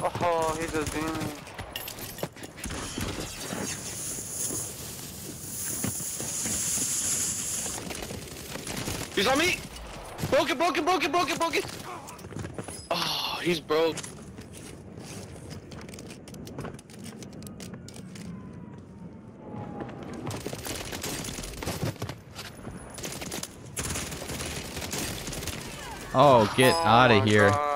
Oh, he just beat me. He's on me! Broken! Oh, he's broke. Oh, get out of here. God.